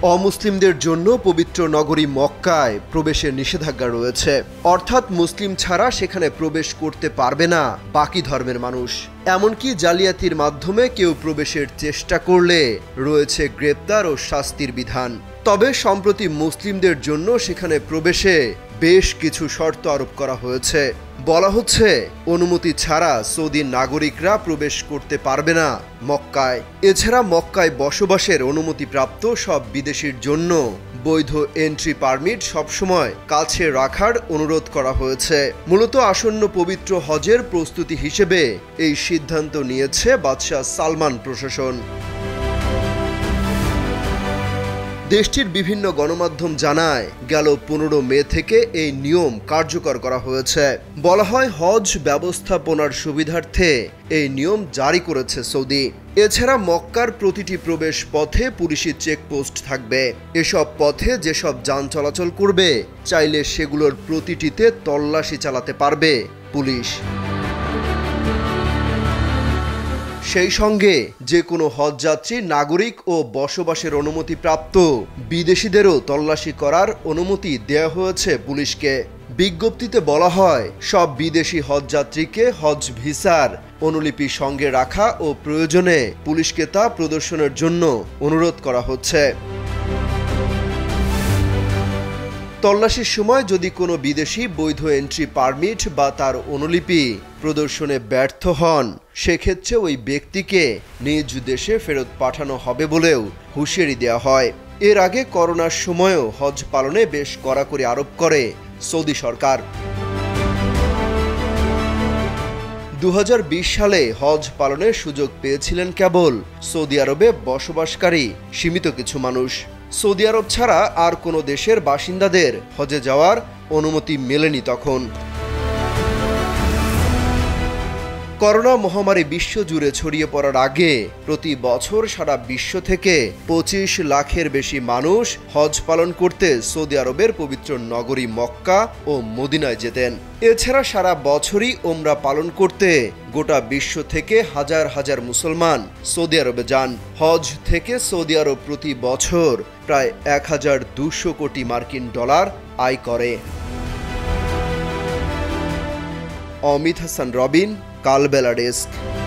অমুসলিমদের জন্য পবিত্র নগরী মক্কায় প্রবেশের নিষেধাজ্ঞা রয়েছে, অর্থাৎ মুসলিম ছাড়া সেখানে প্রবেশ করতে পারবে না বাকি ধর্মের মানুষ। এমনকি জালিয়াতির মাধ্যমে কেউ প্রবেশের চেষ্টা করলে রয়েছে গ্রেপ্তার ও শাস্তির বিধান। তবে সম্প্রতি মুসলিমদের জন্য সেখানে প্রবেশে বেশ কিছু শর্ত আরোপ করা হয়েছে। বলা হচ্ছে, অনুমতি ছাড়া সৌদি নাগরিকরা প্রবেশ করতে পারবে না মক্কায়। এছাড়া মক্কায় বসবাসের অনুমতিপ্রাপ্ত সব বিদেশির জন্য বৈধ এন্ট্রি পারমিট সবসময় কাছে রাখার অনুরোধ করা হয়েছে। মূলত আসন্ন পবিত্র হজের প্রস্তুতি হিসেবে এই সিদ্ধান্ত নিয়েছে বাদশাহ সালমান প্রশাসন। দেশটির বিভিন্ন গণমাধ্যম জানায়, গেল 15 মে থেকে এই নিয়ম কার্যকর করা হয়েছে। বলা হয়, হজ ব্যবস্থাপনার সুবিধার্থে এই নিয়ম জারি করেছে সৌদি। এছাড়া মক্কার প্রতিটি প্রবেশ পথে পুলিশি চেকপোস্ট থাকবে। এসব পথে যেসব যান চলাচল করবে, চাইলে সেগুলোর প্রতিটিতে তল্লাশি চালাতে পারবে পুলিশ। সেই সঙ্গে যে কোনো হজযাত্রী, নাগরিক ও বসবাসের অনুমতিপ্রাপ্ত বিদেশিদেরও তল্লাশি করার অনুমতি দেওয়া হয়েছে পুলিশকে। বিজ্ঞপ্তিতে বলা হয়, সব বিদেশি হজযাত্রীকে হজ ভিসার অনুলিপি সঙ্গে রাখা ও প্রয়োজনে পুলিশকে তা প্রদর্শনের জন্য অনুরোধ করা হচ্ছে। তল্লাশির সময় যদি কোনো বিদেশি বৈধ এন্ট্রি পারমিট বা তার অনুলিপি প্রদর্শনে ব্যর্থ হন, সেক্ষেত্রে ওই ব্যক্তিকে নিজ দেশে ফেরত পাঠানো হবে বলেও হুঁশিয়ারি দেওয়া হয়। এর আগে করোনার সময়ও হজ পালনে বেশ কড়াকড়ি আরোপ করে সৌদি সরকার। 2020 সালে হজ পালনের সুযোগ পেয়েছিলেন কেবল সৌদি আরবে বসবাসকারী সীমিত কিছু মানুষ। সৌদি আরব ছাড়া আর কোনো দেশের বাসিন্দাদের হজে যাওয়ার অনুমতি মেলেনি তখন। করোনা মহামারী বিশ্বজুড়ে ছড়িয়ে পড়ার আগে প্রতি বছর সারা বিশ্ব থেকে 25 লাখের বেশি মানুষ হজ পালন করতে সৌদি আরবের পবিত্র নগরী মক্কা ও মদিনায় যেতেন। এছাড়া সারা বছরই ওমরা পালন করতে গোটা বিশ্ব থেকে হাজার হাজার মুসলমান সৌদি আরবে যান। হজ থেকে সৌদি আরব প্রতি বছর প্রায় 1200 কোটি মার্কিন ডলার আয় করে। অমিত হাসান রবিন, কালবেলা ডেস্ক।